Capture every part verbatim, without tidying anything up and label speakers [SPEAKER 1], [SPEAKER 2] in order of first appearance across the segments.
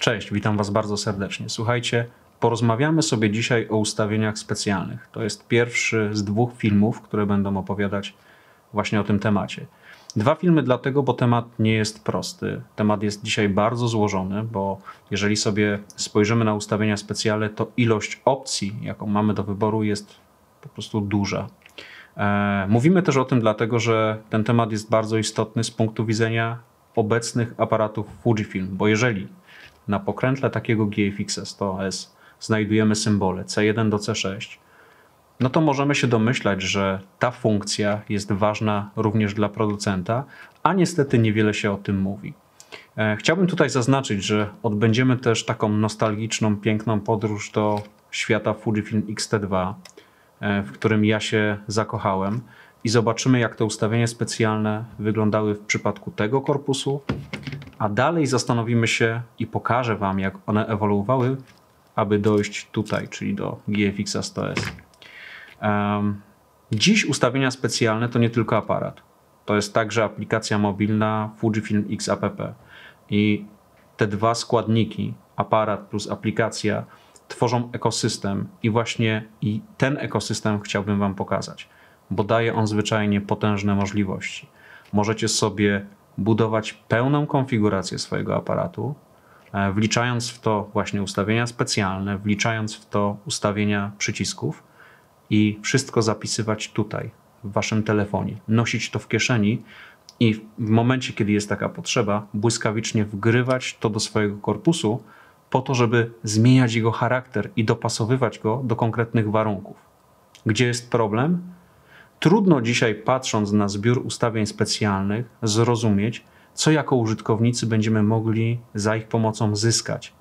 [SPEAKER 1] Cześć, witam Was bardzo serdecznie. Słuchajcie, porozmawiamy sobie dzisiaj o ustawieniach specjalnych. To jest pierwszy z dwóch filmów, które będą opowiadać właśnie o tym temacie. Dwa filmy dlatego, bo temat nie jest prosty. Temat jest dzisiaj bardzo złożony, bo jeżeli sobie spojrzymy na ustawienia specjalne, to ilość opcji, jaką mamy do wyboru, jest po prostu duża. E, mówimy też o tym dlatego, że ten temat jest bardzo istotny z punktu widzenia obecnych aparatów Fujifilm, bo jeżeli na pokrętle takiego G F X sto S znajdujemy symbole C jeden do C sześć, no to możemy się domyślać, że ta funkcja jest ważna również dla producenta, a niestety niewiele się o tym mówi. E, chciałbym tutaj zaznaczyć, że odbędziemy też taką nostalgiczną, piękną podróż do świata Fujifilm X T dwa, e, w którym ja się zakochałem i zobaczymy, jak te ustawienia specjalne wyglądały w przypadku tego korpusu, a dalej zastanowimy się i pokażę Wam, jak one ewoluowały, aby dojść tutaj, czyli do G F X sto S. Um, dziś ustawienia specjalne to nie tylko aparat. To jest także aplikacja mobilna Fujifilm X App. I te dwa składniki, aparat plus aplikacja, tworzą ekosystem i właśnie i ten ekosystem chciałbym Wam pokazać, bo daje on zwyczajnie potężne możliwości. Możecie sobie budować pełną konfigurację swojego aparatu, wliczając w to właśnie ustawienia specjalne, wliczając w to ustawienia przycisków i wszystko zapisywać tutaj, w Waszym telefonie. Nosić to w kieszeni i w momencie, kiedy jest taka potrzeba, błyskawicznie wgrywać to do swojego korpusu po to, żeby zmieniać jego charakter i dopasowywać go do konkretnych warunków. Gdzie jest problem? Trudno dzisiaj, patrząc na zbiór ustawień specjalnych, zrozumieć, co jako użytkownicy będziemy mogli za ich pomocą zyskać.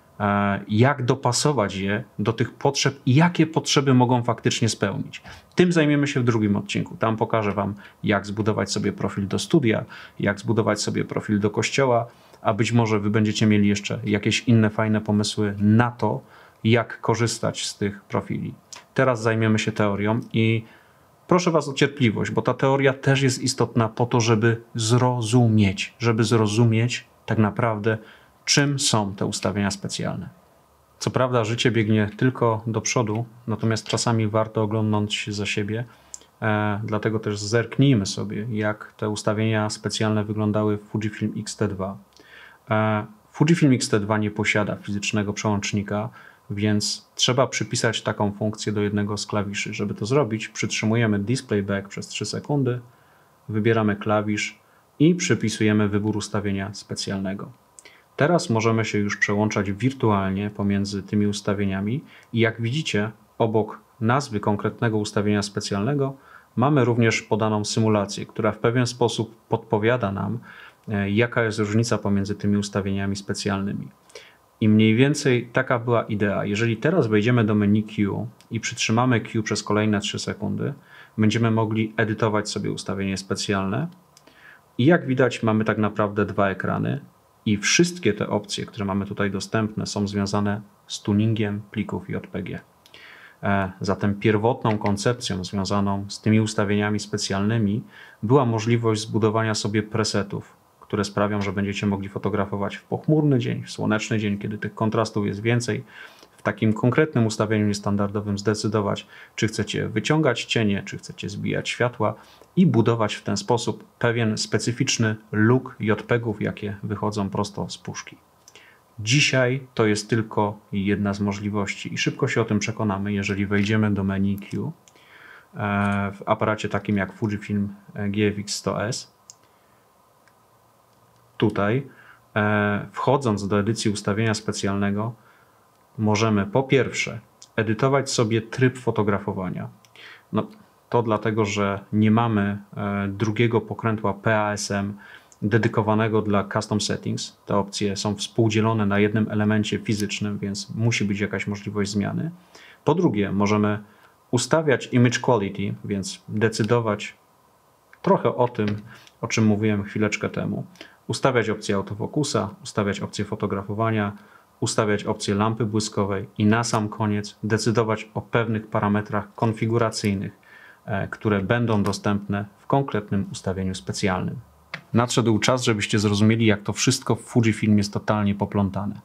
[SPEAKER 1] Jak dopasować je do tych potrzeb i jakie potrzeby mogą faktycznie spełnić. Tym zajmiemy się w drugim odcinku. Tam pokażę Wam, jak zbudować sobie profil do studia, jak zbudować sobie profil do kościoła, a być może Wy będziecie mieli jeszcze jakieś inne fajne pomysły na to, jak korzystać z tych profili. Teraz zajmiemy się teorią i proszę Was o cierpliwość, bo ta teoria też jest istotna po to, żeby zrozumieć, żeby zrozumieć tak naprawdę, czym są te ustawienia specjalne. Co prawda życie biegnie tylko do przodu, natomiast czasami warto oglądnąć za siebie, e, dlatego też zerknijmy sobie, jak te ustawienia specjalne wyglądały w Fujifilm X T dwa. E, Fujifilm X T dwa nie posiada fizycznego przełącznika, więc trzeba przypisać taką funkcję do jednego z klawiszy. Żeby to zrobić, przytrzymujemy Display Back przez trzy sekundy, wybieramy klawisz i przypisujemy wybór ustawienia specjalnego. Teraz możemy się już przełączać wirtualnie pomiędzy tymi ustawieniami i jak widzicie, obok nazwy konkretnego ustawienia specjalnego mamy również podaną symulację, która w pewien sposób podpowiada nam, jaka jest różnica pomiędzy tymi ustawieniami specjalnymi. I mniej więcej taka była idea. Jeżeli teraz wejdziemy do menu Q i przytrzymamy Q przez kolejne trzy sekundy, będziemy mogli edytować sobie ustawienie specjalne. I jak widać, mamy tak naprawdę dwa ekrany i wszystkie te opcje, które mamy tutaj dostępne, są związane z tuningiem plików J P G. Zatem pierwotną koncepcją związaną z tymi ustawieniami specjalnymi była możliwość zbudowania sobie presetów, które sprawią, że będziecie mogli fotografować w pochmurny dzień, w słoneczny dzień, kiedy tych kontrastów jest więcej. W takim konkretnym ustawieniu niestandardowym zdecydować, czy chcecie wyciągać cienie, czy chcecie zbijać światła i budować w ten sposób pewien specyficzny look J P G ów, jakie wychodzą prosto z puszki. Dzisiaj to jest tylko jedna z możliwości i szybko się o tym przekonamy, jeżeli wejdziemy do menu Q w aparacie takim jak Fujifilm G F X sto S. Tutaj, e, wchodząc do edycji ustawienia specjalnego, możemy po pierwsze edytować sobie tryb fotografowania. No, to dlatego, że nie mamy e, drugiego pokrętła P A S M dedykowanego dla Custom Settings. Te opcje są współdzielone na jednym elemencie fizycznym, więc musi być jakaś możliwość zmiany. Po drugie, możemy ustawiać Image Quality, więc decydować trochę o tym, o czym mówiłem chwileczkę temu. Ustawiać opcję autofokusa, ustawiać opcję fotografowania, ustawiać opcję lampy błyskowej i na sam koniec decydować o pewnych parametrach konfiguracyjnych, które będą dostępne w konkretnym ustawieniu specjalnym. Nadszedł czas, żebyście zrozumieli, jak to wszystko w Fujifilm jest totalnie poplątane.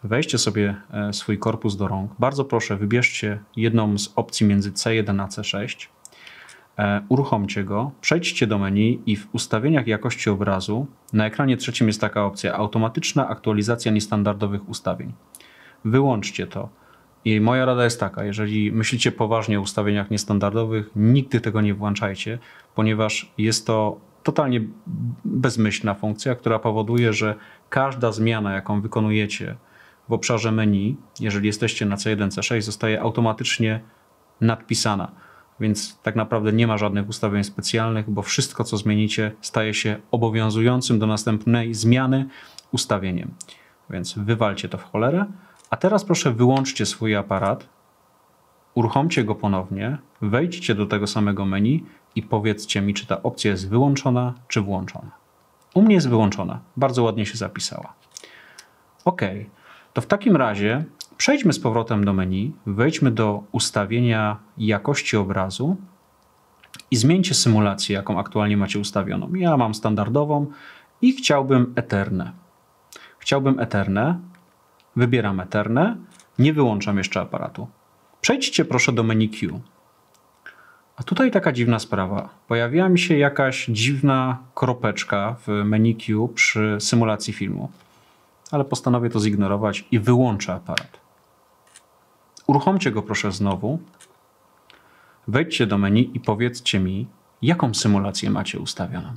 [SPEAKER 1] weźcie sobie swój korpus do rąk. Bardzo proszę, wybierzcie jedną z opcji między C jeden a C sześć. Uruchomcie go, przejdźcie do menu i w ustawieniach jakości obrazu na ekranie trzecim jest taka opcja automatyczna aktualizacja niestandardowych ustawień. Wyłączcie to. I moja rada jest taka, jeżeli myślicie poważnie o ustawieniach niestandardowych, nigdy tego nie włączajcie, ponieważ jest to totalnie bezmyślna funkcja, która powoduje, że każda zmiana, jaką wykonujecie w obszarze menu, jeżeli jesteście na C jeden, C sześć, zostaje automatycznie nadpisana. Więc tak naprawdę nie ma żadnych ustawień specjalnych, bo wszystko, co zmienicie, staje się obowiązującym do następnej zmiany ustawieniem. Więc wywalcie to w cholerę. A teraz proszę wyłączcie swój aparat, uruchomcie go ponownie, wejdźcie do tego samego menu i powiedzcie mi, czy ta opcja jest wyłączona, czy włączona. U mnie jest wyłączona. Bardzo ładnie się zapisała. OK. To w takim razie przejdźmy z powrotem do menu, wejdźmy do ustawienia jakości obrazu i zmieńcie symulację, jaką aktualnie macie ustawioną. Ja mam standardową i chciałbym Eternę. Chciałbym Eternę, wybieram Eternę, nie wyłączam jeszcze aparatu. Przejdźcie proszę do menu Q. A tutaj taka dziwna sprawa. Pojawiła mi się jakaś dziwna kropeczka w menu Q przy symulacji filmu. Ale postanowię to zignorować i wyłączę aparat. Uruchomcie go proszę znowu. Wejdźcie do menu i powiedzcie mi, jaką symulację macie ustawioną.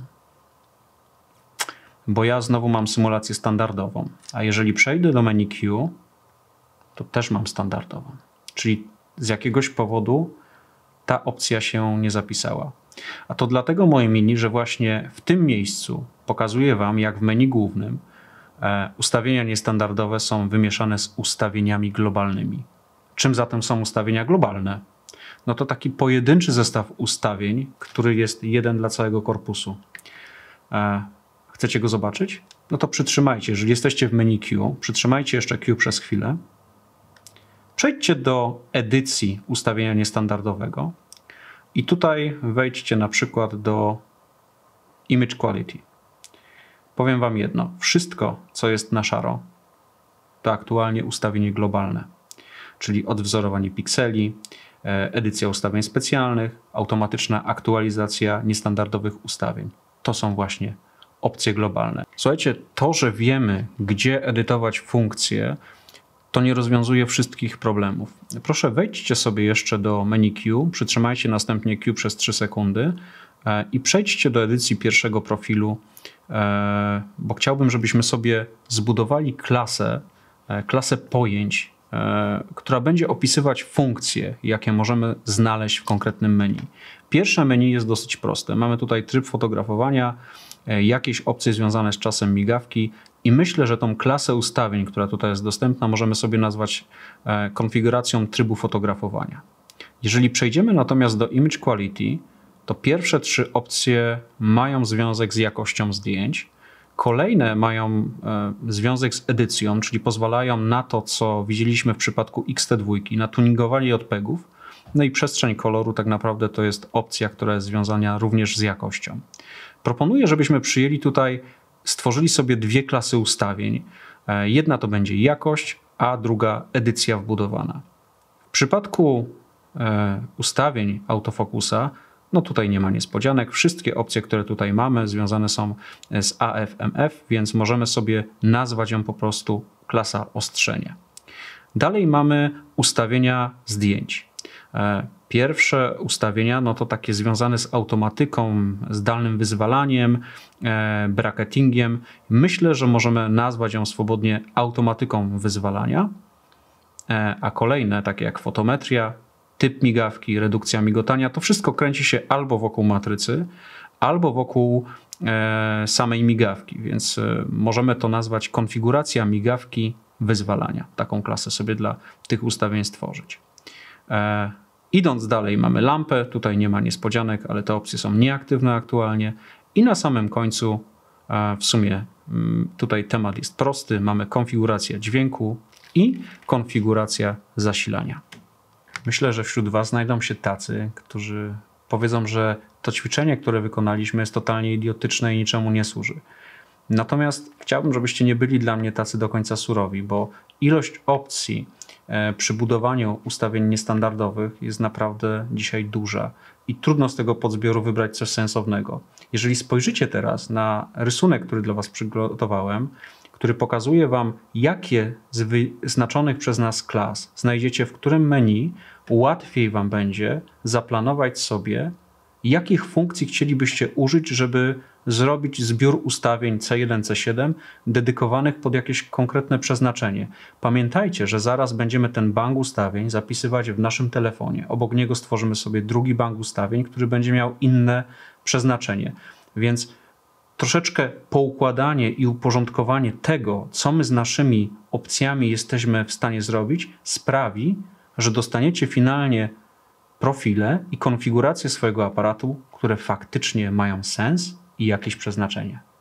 [SPEAKER 1] Bo ja znowu mam symulację standardową. A jeżeli przejdę do menu Q, to też mam standardową. Czyli z jakiegoś powodu ta opcja się nie zapisała. A to dlatego, moi mili, że właśnie w tym miejscu pokazuję wam, jak w menu głównym e, ustawienia niestandardowe są wymieszane z ustawieniami globalnymi. Czym zatem są ustawienia globalne? No to taki pojedynczy zestaw ustawień, który jest jeden dla całego korpusu. E, chcecie go zobaczyć? No to przytrzymajcie. Jeżeli jesteście w menu Q, przytrzymajcie jeszcze Q przez chwilę. Przejdźcie do edycji ustawienia niestandardowego i tutaj wejdźcie na przykład do Image Quality. Powiem wam jedno. Wszystko, co jest na szaro, to aktualnie ustawienie globalne, czyli odwzorowanie pikseli, edycja ustawień specjalnych, automatyczna aktualizacja niestandardowych ustawień. To są właśnie opcje globalne. Słuchajcie, to, że wiemy, gdzie edytować funkcje, to nie rozwiązuje wszystkich problemów. Proszę, wejdźcie sobie jeszcze do menu Q, przytrzymajcie następnie Q przez trzy sekundy i przejdźcie do edycji pierwszego profilu, bo chciałbym, żebyśmy sobie zbudowali klasę, klasę pojęć, która będzie opisywać funkcje, jakie możemy znaleźć w konkretnym menu. Pierwsze menu jest dosyć proste. Mamy tutaj tryb fotografowania, jakieś opcje związane z czasem migawki i myślę, że tą klasę ustawień, która tutaj jest dostępna, możemy sobie nazwać konfiguracją trybu fotografowania. Jeżeli przejdziemy natomiast do Image Quality, to pierwsze trzy opcje mają związek z jakością zdjęć. Kolejne mają związek z edycją, czyli pozwalają na to, co widzieliśmy w przypadku X T dwa, na tuningowanie J P G-ów. No i przestrzeń koloru tak naprawdę to jest opcja, która jest związana również z jakością. Proponuję, żebyśmy przyjęli tutaj, stworzyli sobie dwie klasy ustawień. Jedna to będzie jakość, a druga edycja wbudowana. W przypadku ustawień autofokusa, no tutaj nie ma niespodzianek. Wszystkie opcje, które tutaj mamy, związane są z A F M F, więc możemy sobie nazwać ją po prostu klasa ostrzenia. Dalej mamy ustawienia zdjęć. Pierwsze ustawienia, no to takie związane z automatyką, zdalnym wyzwalaniem, bracketingiem. Myślę, że możemy nazwać ją swobodnie automatyką wyzwalania, a kolejne, takie jak fotometria, typ migawki, redukcja migotania, to wszystko kręci się albo wokół matrycy, albo wokół e, samej migawki, więc e, możemy to nazwać konfiguracja migawki wyzwalania. Taką klasę sobie dla tych ustawień stworzyć. E, idąc dalej mamy lampę, tutaj nie ma niespodzianek, ale te opcje są nieaktywne aktualnie i na samym końcu e, w sumie m, tutaj temat jest prosty, mamy konfigurację dźwięku i konfiguracja zasilania. Myślę, że wśród was znajdą się tacy, którzy powiedzą, że to ćwiczenie, które wykonaliśmy, jest totalnie idiotyczne i niczemu nie służy. Natomiast chciałbym, żebyście nie byli dla mnie tacy do końca surowi, bo ilość opcji przy budowaniu ustawień niestandardowych jest naprawdę dzisiaj duża i trudno z tego podzbioru wybrać coś sensownego. Jeżeli spojrzycie teraz na rysunek, który dla Was przygotowałem, który pokazuje Wam, jakie z wyznaczonych przez nas klas znajdziecie w którym menu, łatwiej Wam będzie zaplanować sobie, jakich funkcji chcielibyście użyć, żeby zrobić zbiór ustawień C jeden, C siedem dedykowanych pod jakieś konkretne przeznaczenie. Pamiętajcie, że zaraz będziemy ten bank ustawień zapisywać w naszym telefonie. Obok niego stworzymy sobie drugi bank ustawień, który będzie miał inne przeznaczenie. Więc troszeczkę poukładanie i uporządkowanie tego, co my z naszymi opcjami jesteśmy w stanie zrobić, sprawi, że dostaniecie finalnie profile i konfigurację swojego aparatu, które faktycznie mają sens i jakieś przeznaczenie.